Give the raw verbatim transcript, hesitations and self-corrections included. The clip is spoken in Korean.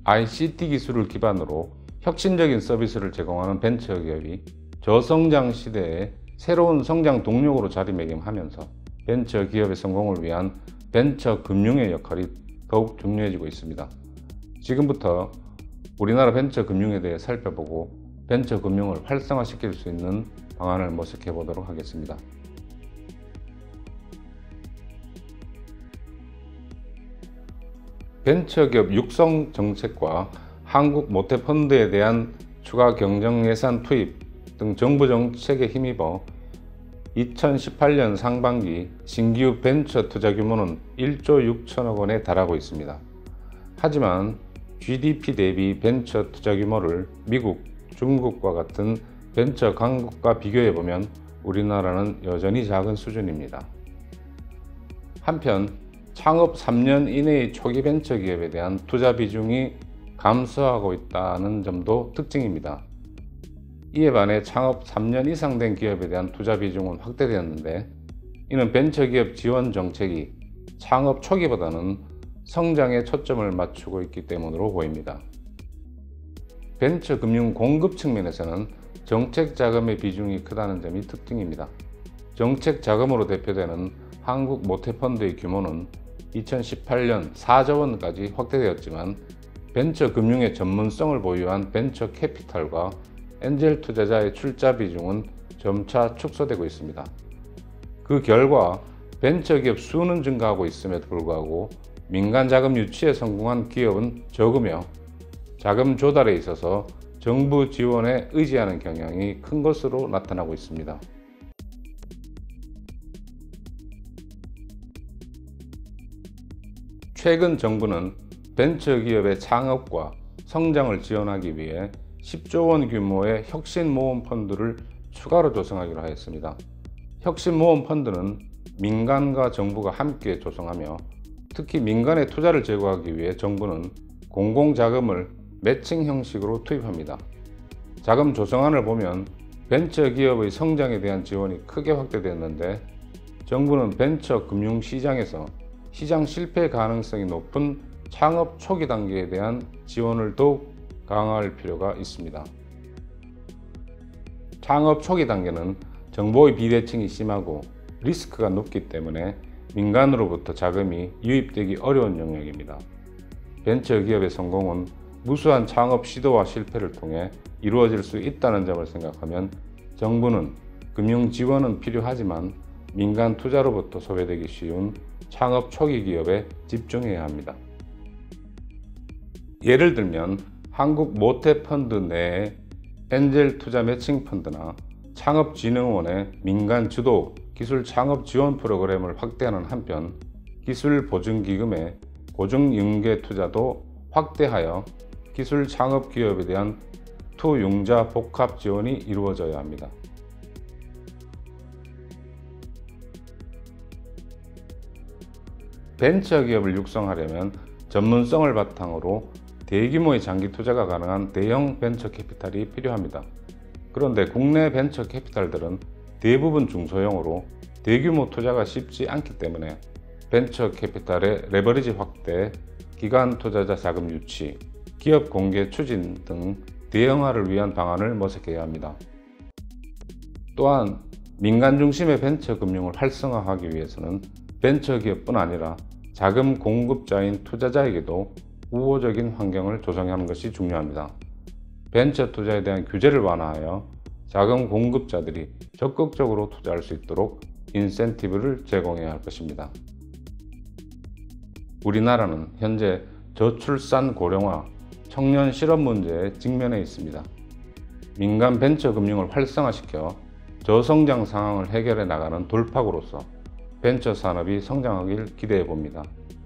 아이씨티 기술을 기반으로 혁신적인 서비스를 제공하는 벤처기업이 저성장 시대에 새로운 성장 동력으로 자리매김하면서 벤처기업의 성공을 위한 벤처 금융의 역할이 더욱 중요해지고 있습니다. 지금부터 우리나라 벤처 금융에 대해 살펴보고 벤처 금융을 활성화시킬 수 있는 방안을 모색해 보도록 하겠습니다. 벤처기업 육성 정책과 한국 모태펀드에 대한 추가 경정 예산 투입 등 정부 정책에 힘입어 이천십팔 년 상반기 신규 벤처 투자 규모는 일조 육천억 원에 달하고 있습니다. 하지만 지디피 대비 벤처 투자 규모를 미국, 중국과 같은 벤처 강국과 비교해보면 우리나라는 여전히 작은 수준입니다. 한편 창업 삼 년 이내의 초기 벤처 기업에 대한 투자 비중이 감소하고 있다는 점도 특징입니다. 이에 반해 창업 삼 년 이상 된 기업에 대한 투자 비중은 확대되었는데, 이는 벤처기업 지원 정책이 창업 초기보다는 성장에 초점을 맞추고 있기 때문으로 보입니다. 벤처 금융 공급 측면에서는 정책 자금의 비중이 크다는 점이 특징입니다. 정책 자금으로 대표되는 한국 모태펀드의 규모는 이천십팔 년 사조 원까지 확대되었지만, 벤처 금융의 전문성을 보유한 벤처 캐피탈과 엔젤 투자자의 출자 비중은 점차 축소되고 있습니다. 그 결과 벤처기업 수는 증가하고 있음에도 불구하고 민간 자금 유치에 성공한 기업은 적으며, 자금 조달에 있어서 정부 지원에 의지하는 경향이 큰 것으로 나타나고 있습니다. 최근 정부는 벤처기업의 창업과 성장을 지원하기 위해 십조 원 규모의 혁신모험펀드를 추가로 조성하기로 하였습니다. 혁신모험펀드는 민간과 정부가 함께 조성하며, 특히 민간의 투자를 제고하기 위해 정부는 공공자금을 매칭 형식으로 투입합니다. 자금 조성안을 보면 벤처기업의 성장에 대한 지원이 크게 확대됐는데, 정부는 벤처 금융시장에서 시장 실패 가능성이 높은 창업 초기 단계에 대한 지원을 더욱 강화할 필요가 있습니다. 창업 초기 단계는 정보의 비대칭이 심하고 리스크가 높기 때문에 민간으로부터 자금이 유입되기 어려운 영역입니다. 벤처기업의 성공은 무수한 창업 시도와 실패를 통해 이루어질 수 있다는 점을 생각하면 정부는 금융 지원은 필요하지만 민간 투자로부터 소외되기 쉬운 창업 초기 기업에 집중해야 합니다. 예를 들면 한국 모태펀드 내에 엔젤 투자 매칭 펀드나 창업진흥원의 민간 주도 기술 창업 지원 프로그램을 확대하는 한편, 기술 보증기금의 고증융계 투자도 확대하여 기술 창업 기업에 대한 투융자 복합 지원이 이루어져야 합니다. 벤처기업을 육성하려면 전문성을 바탕으로 대규모의 장기 투자가 가능한 대형 벤처 캐피탈이 필요합니다. 그런데 국내 벤처 캐피탈들은 대부분 중소형으로 대규모 투자가 쉽지 않기 때문에 벤처 캐피탈의 레버리지 확대, 기관 투자자 자금 유치, 기업 공개 추진 등 대형화를 위한 방안을 모색해야 합니다. 또한 민간 중심의 벤처 금융을 활성화하기 위해서는 벤처기업뿐 아니라 자금 공급자인 투자자에게도 우호적인 환경을 조성하는 것이 중요합니다. 벤처 투자에 대한 규제를 완화하여 자금 공급자들이 적극적으로 투자할 수 있도록 인센티브를 제공해야 할 것입니다. 우리나라는 현재 저출산 고령화, 청년 실업 문제에 직면해 있습니다. 민간 벤처 금융을 활성화시켜 저성장 상황을 해결해 나가는 돌파구로서 벤처 산업이 성장하길 기대해 봅니다.